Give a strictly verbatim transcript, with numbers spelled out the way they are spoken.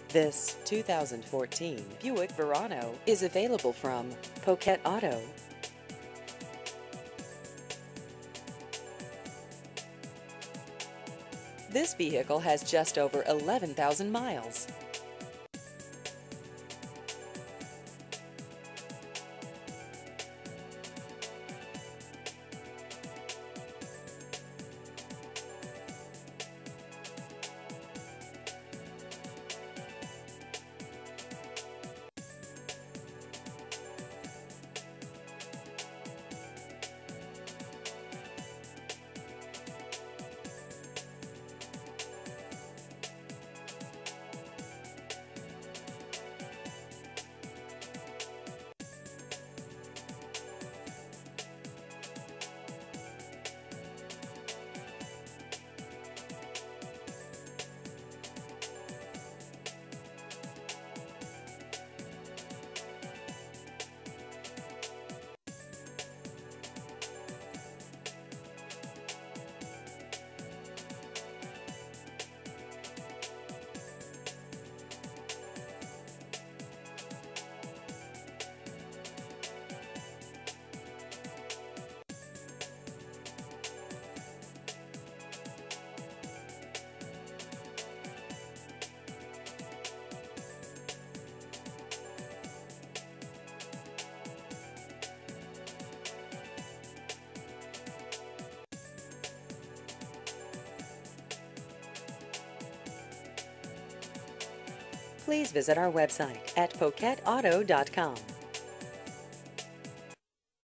This two thousand fourteen Buick Verano is available from Poquet Auto. This vehicle has just over eleven thousand miles. Please visit our website at poquet auto dot com.